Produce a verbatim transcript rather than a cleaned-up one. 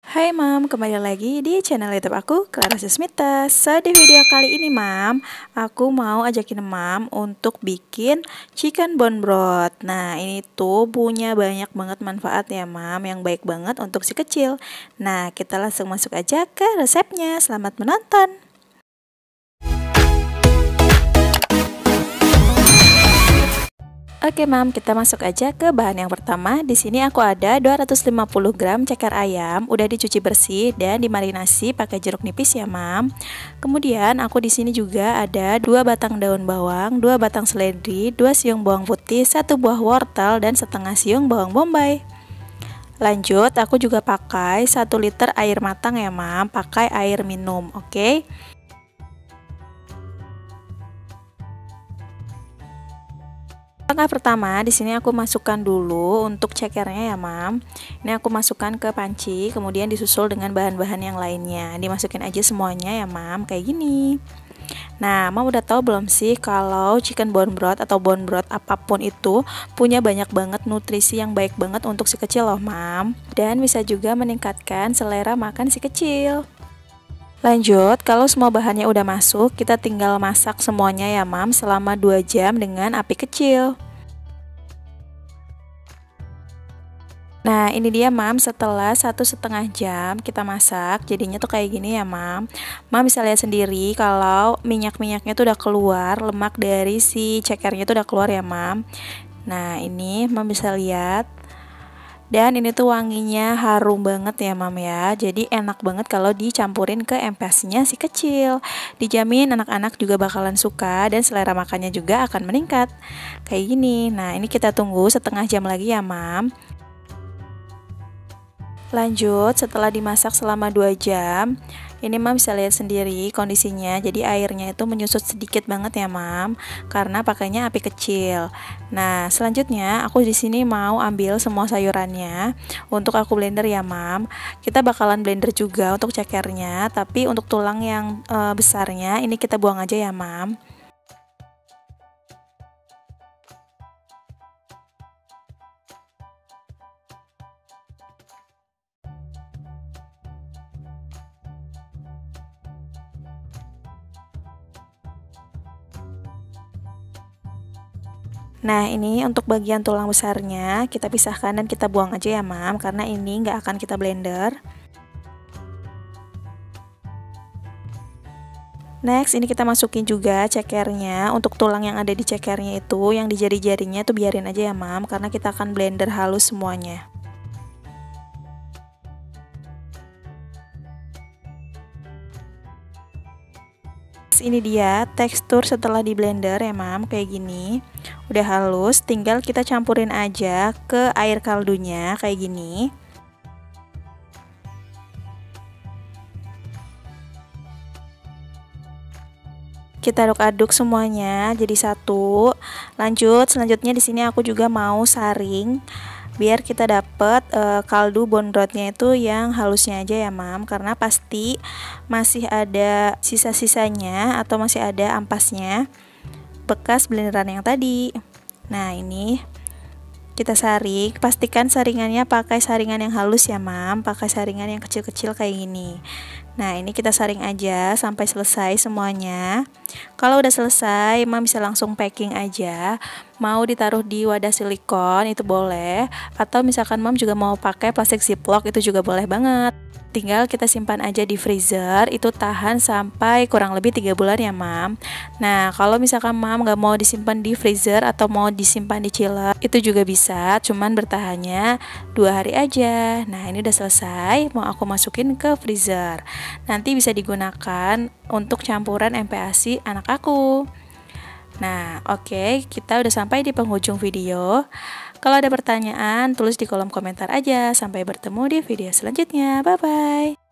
Hai Mam, kembali lagi di channel YouTube aku, Clara Susmita. So, di video kali ini Mam, aku mau ajakin Mam untuk bikin chicken bone broth. Nah, ini tuh punya banyak banget manfaat ya Mam, yang baik banget untuk si kecil. Nah, kita langsung masuk aja ke resepnya. Selamat menonton. Oke Mam, kita masuk aja ke bahan yang pertama. Di sini aku ada dua ratus lima puluh gram ceker ayam, udah dicuci bersih dan dimarinasi pakai jeruk nipis ya Mam. Kemudian aku di sini juga ada dua batang daun bawang, dua batang seledri, dua siung bawang putih, satu buah wortel dan setengah siung bawang bombay. Lanjut, aku juga pakai satu liter air matang ya Mam, pakai air minum, oke? Okay? Langkah pertama, di sini aku masukkan dulu untuk cekernya ya Mam. Ini aku masukkan ke panci, kemudian disusul dengan bahan-bahan yang lainnya. Dimasukin aja semuanya ya Mam, kayak gini. Nah, Mam udah tahu belum sih kalau chicken bone broth atau bone broth apapun itu punya banyak banget nutrisi yang baik banget untuk si kecil loh Mam. Dan bisa juga meningkatkan selera makan si kecil. Lanjut, kalau semua bahannya udah masuk, kita tinggal masak semuanya ya Mam selama dua jam dengan api kecil. Nah, ini dia Mam, setelah satu setengah jam kita masak, jadinya tuh kayak gini ya Mam. Mam bisa lihat sendiri kalau minyak-minyaknya tuh udah keluar, lemak dari si cekernya tuh udah keluar ya Mam. Nah, ini Mam bisa lihat. Dan ini tuh wanginya harum banget ya Mam ya. Jadi enak banget kalau dicampurin ke empasnya si kecil. Dijamin anak-anak juga bakalan suka dan selera makannya juga akan meningkat. Kayak gini. Nah, ini kita tunggu setengah jam lagi ya Mam. Lanjut, setelah dimasak selama dua jam, ini Mam bisa lihat sendiri kondisinya. Jadi airnya itu menyusut sedikit banget ya Mam, karena pakainya api kecil. Nah, selanjutnya aku di sini mau ambil semua sayurannya untuk aku blender ya Mam. Kita bakalan blender juga untuk cekernya, tapi untuk tulang yang e, besarnya ini kita buang aja ya Mam. Nah, ini untuk bagian tulang besarnya kita pisahkan dan kita buang aja ya Mam, karena ini nggak akan kita blender. Next, ini kita masukin juga cekernya. Untuk tulang yang ada di cekernya itu, yang di jari-jarinya tuh biarin aja ya Mam, karena kita akan blender halus semuanya. Ini dia tekstur setelah di blender ya Mam, kayak gini. Udah halus, tinggal kita campurin aja ke air kaldunya kayak gini. Kita aduk-aduk semuanya jadi satu. Lanjut, selanjutnya di sini aku juga mau saring biar kita dapet e, kaldu bone brothnya itu yang halusnya aja ya Mam, karena pasti masih ada sisa-sisanya atau masih ada ampasnya bekas blenderan yang tadi. Nah, ini kita saring, pastikan saringannya pakai saringan yang halus ya Mam, pakai saringan yang kecil-kecil kayak gini. Nah, ini kita saring aja sampai selesai semuanya. Kalau udah selesai, Mam bisa langsung packing aja. Mau ditaruh di wadah silikon itu boleh, atau misalkan Mam juga mau pakai plastik ziplock itu juga boleh banget. Tinggal kita simpan aja di freezer, itu tahan sampai kurang lebih tiga bulan ya Mam. Nah, kalau misalkan Mam gak mau disimpan di freezer atau mau disimpan di chiller, itu juga bisa, cuman bertahannya dua hari aja. Nah, ini udah selesai, mau aku masukin ke freezer. Nanti bisa digunakan untuk campuran M P A S I anak aku. Nah, oke, okay, kita udah sampai di penghujung video. Kalau ada pertanyaan, tulis di kolom komentar aja. Sampai bertemu di video selanjutnya. Bye-bye.